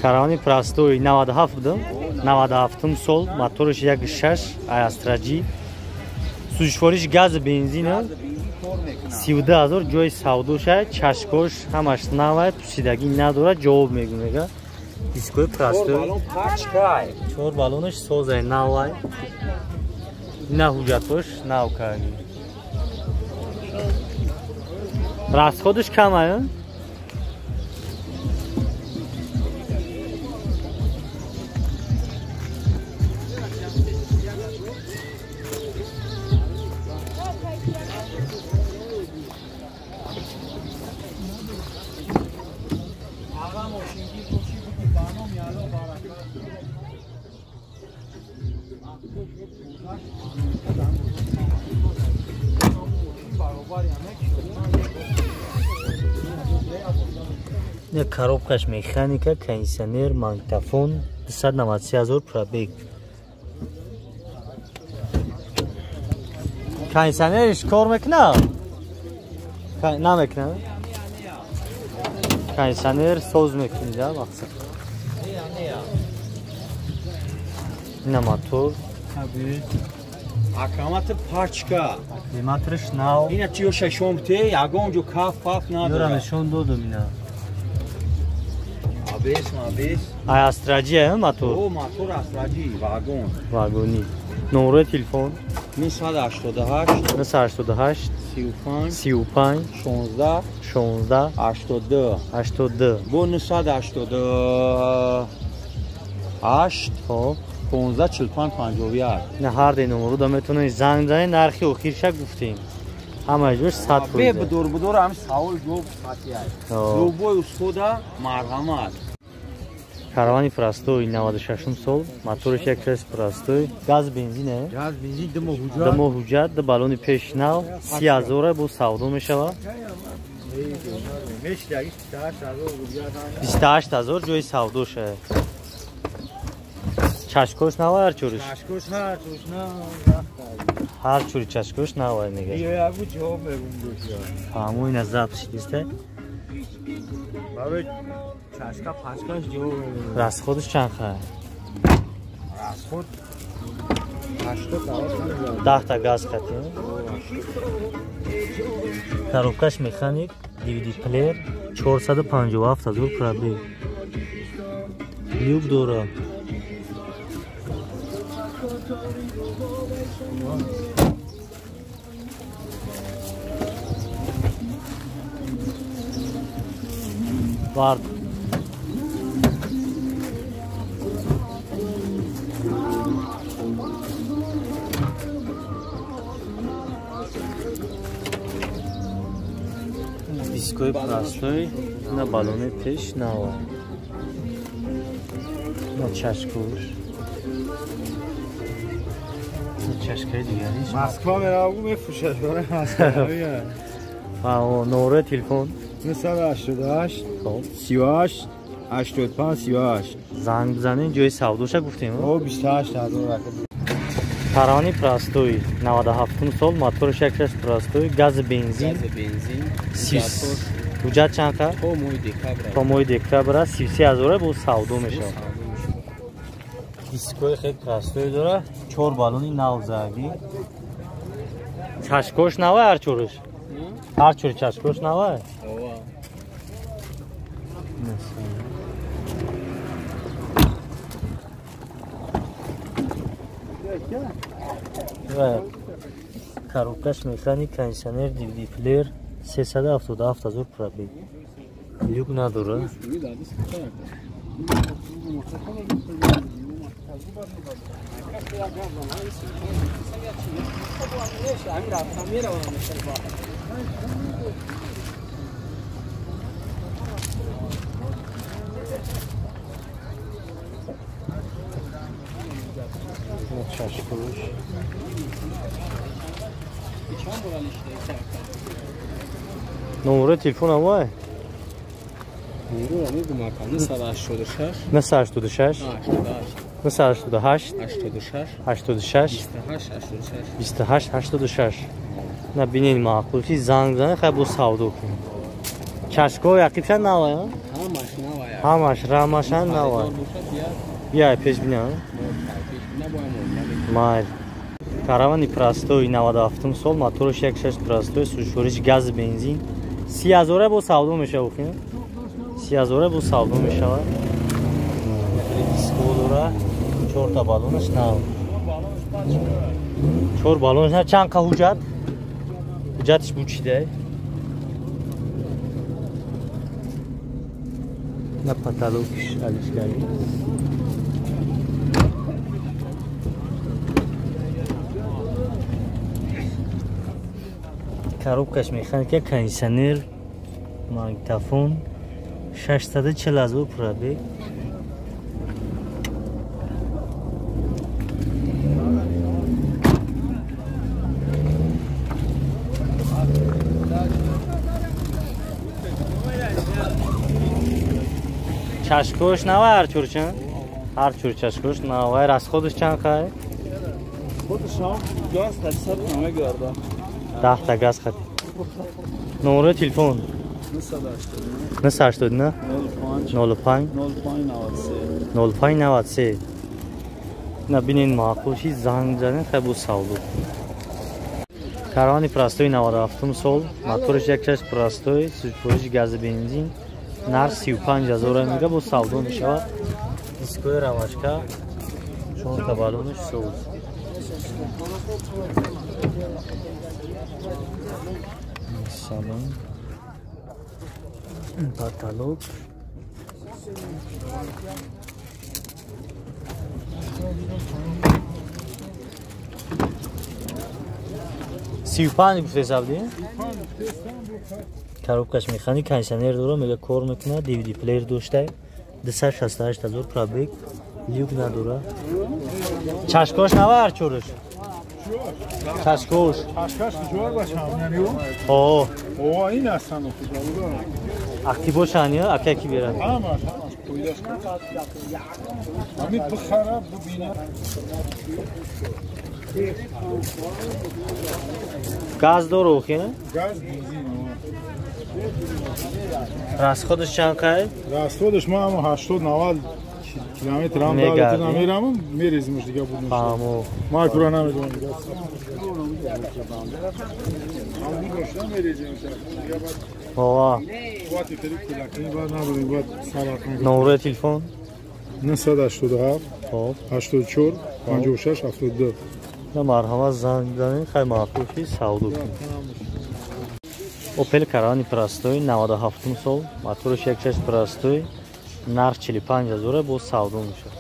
Karavani prastoy 97 budum. 97 sol, motorش 1.6 Astraji. Suzishvorish gaz benzin 13000 joy savdosh, chashkosh hamash nava, pusidagi nadora javob megune. Diskoy prastoy 4 balonish sozay navay. Na hujjatosh navkagi. Расходش کمه؟ نه коробкаш механика, кондиционер, магнитофон 293,000 пробег. кондиционерش کار میکنه؟ نمیکنه؟ кондиционер سوز میکنه وقتی. نه موتور. اکامت پارچکا. قیمتش نو. اینا چیو ششمته یگان جو کاف پاف نداره. یورمشون دو مینا. بیس استراجیه موتور. او موتور استراجی واگن. واگونی. نمره تلفن 988 988 35 16 82 با 982 8 خب 15 45 51 نه هر دی نمره دا میتونید زنگ بزنید نرخی آخرش گفتیم همه جوش 100 پول بدور هم سوال جواب ساعتی لوبوی اسکودا مرحمت Karavani prastoy 96 sol, motorش یک ریس پراستوی، گاز بنزینه. گاز بنزین دمو حجت، د بالون پیش نو 30,000 با سودا میشوه. 28,000 جوی سودا شه. چشکوش نو هر چورش. چشکوش هر چورش نه. هر چوری چشکوش نو میگه. یه ابو جواب میگم. فهموی نزد شکسته. بابا چشکا پاسکاش جو راست خودش چند خواهد؟ راست خود 80 10 تا گاز خطیم коробкаш механик DVD плеер 457,000 пробег люк дора вард Диской простой, на баллоне пеш нава. На чашкуш. На чашкай дигариш. Москва мераву мефушад, бара Москва. Ва, номер телефон 988 38 85 38. زنگ بزنین جای سوداش گفتیم. او 28000 Karavani prastoy 97 sol, motorش یک ریس prastoy, gaz benzin. Hujjat چند تا؟ تا ماه دکتبر 33,000 با سودا میشه. دیسکوی خیلی prastoy داره. 4 بالونی نوزاگی. چشکوش نوه هر چورش. هر چوری چشکوش نوه. و коробкаш механик, кондиционер, DVD плеер 377,000 пробег. Люк надора. Çaşkoluş. Numara telefon ama. Numara ne bu makamı? 986 986 988 86 28 86 نه بینین معقول چیز زنگ زنه خیلی با سودا کنیم چشکا یقیب شد نواه ها ماشین نواه Hamаш рамашан навай. Бияй пеш бинам. Майл. Каравани простой 97 сол, моторш 1.6 простой, сушурич газ бензин. 30000 бо савдо мешава ухин. 30000 бо савдо мешава. Дисколора 4 та балонаш нав. 4 балонаш нав чанд ка ҳуҷҷат? Ҳуҷҷатиш бу чидай? На потолокиш алишгари. Коробкаш механика, кондиционер, магнитофон, 640,000 пробег. Чашкош навай ҳар чур чашкош навай расходаш чанд хай? خودش هم گاز 800 همه گرده 10 تا газ хати. Номер телефон 980 نه 05 0593 набинин маъқулши занг занин хай бу савдо. Каравани простой 97 сол, моториш 1.6 простой, сӯзиши гази бензин, нар 35000 мега бу савдо мешавад. Дискои равашка, 4 та балониш соуз. Salon, потолок, 35 гуфте савди? Коробкаш механик, кондиционер дора, мега кор мекуна, DVD плеер дошта, 268000 пробег, люк надора. Чашкош навар чураш? Чашкош. Чашкаш ҷор башам, яъни о? О, ин астан офизалуда. Активошан ё, аки берад. Ҳамаш, пойдаш кар. Ҳамид бихара, бубина. Газ дору хе? Газ, бензин. Расходаш чанд қай? Расходаш ма 80-90 километр ам давлетина мерам, мерезимш дига будем. Фаҳмо. Ма кура намедонам. Ам будошам мерезимш. Ова. Вати телефон килакни бад набудем бад салатан. Номер телефон 987 хоп 84 56 72. На марҳамат занг занин хай маъқулши савдо кун. Opel Karavani простой 97 сол, моториш 1.6 простой, нарх 45000 бо савдо мешавад.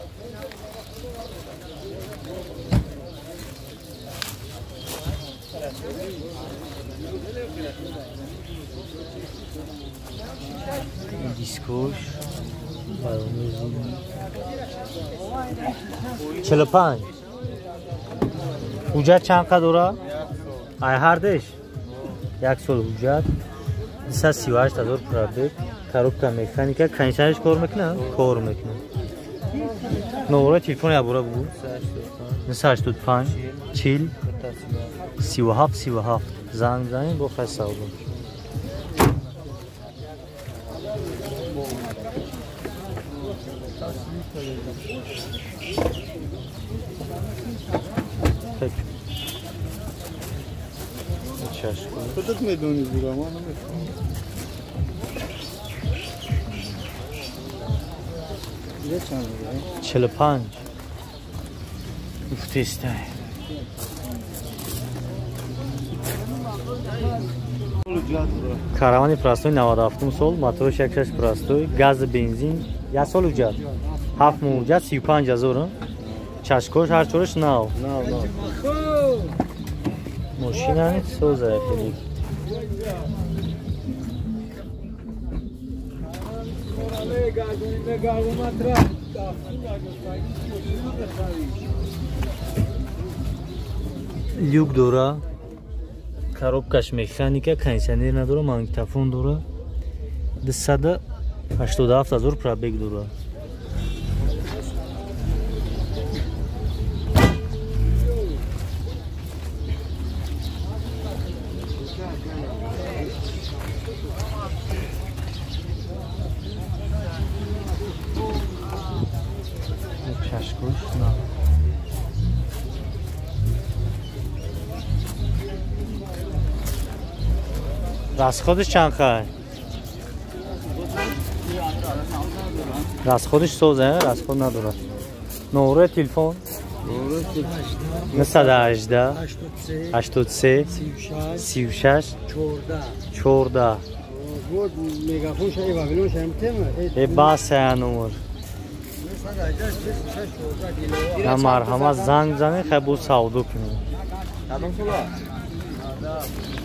Дискош 45 ҳуҷҷат чанд қа дора? Ай ҳардеш 1 сол ҳуҷҷат 238000 пробег, коробка механика, кондиционериш кор мекунад? Кор мекунад. Номер телефони абура бугу 985 40 37 37 занг занин бо хай савдо. Худат медонӣ бурам, ма намефаҳмам. 45 уфтестай. Karavani простой 97 сол, моториш 1.6 простой, газ бензин, 1 сол ҳуҷҷат. 7 моҳ ҳуҷҷат 35000. Чашкош ҳар чораш нав. Машина соза хеле. Люк дора, коробкаш механика, кондиционер надора, магнитофон дора, 287,000 пробег дора. Şaşkuş, ne? Raschodش چند خواهی؟ raschodش سوزه، raschod نداره. نوره تلفن؟ مثل 18 83 36 14 ای باسه نور نه مرحمت زنگ زنی خیلی بود سعودو کنیم